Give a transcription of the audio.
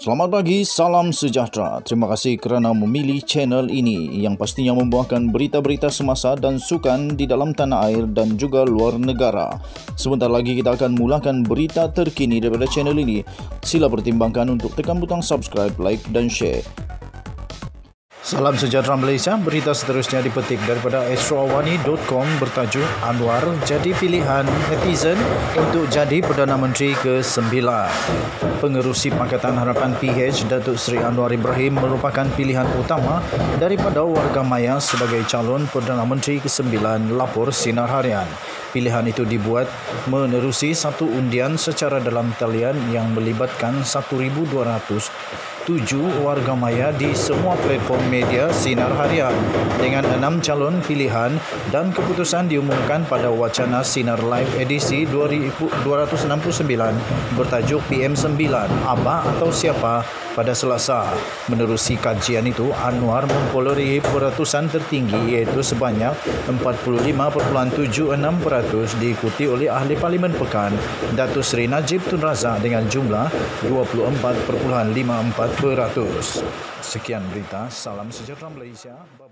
Selamat pagi, salam sejahtera. Terima kasih kerana memilih channel ini yang pastinya membawakan berita-berita semasa dan sukan di dalam tanah air dan juga luar negara. Sebentar lagi kita akan mulakan berita terkini daripada channel ini. Sila pertimbangkan untuk tekan butang subscribe, like dan share. Salam sejahtera Malaysia, berita seterusnya dipetik daripada astroawani.com bertajuk Anwar jadi pilihan netizen untuk jadi Perdana Menteri ke-9. Pengerusi Pakatan Harapan PH Datuk Seri Anwar Ibrahim merupakan pilihan utama daripada warga maya sebagai calon Perdana Menteri ke-9, lapor Sinar Harian. Pilihan itu dibuat menerusi satu undian secara dalam talian yang melibatkan 1,207 warga maya di semua platform media Sinar Harian dengan 6 calon pilihan, dan keputusan diumumkan pada wacana Sinar Live edisi 269 bertajuk PM9 Abah atau Siapa pada Selasa. Menerusi kajian itu, Anwar memperolehi peratusan tertinggi iaitu sebanyak 45.76%, diikuti oleh Ahli Parlimen Pekan Datuk Seri Najib Tun Razak dengan jumlah 24.54%. Sekian berita, salam sejahtera Malaysia.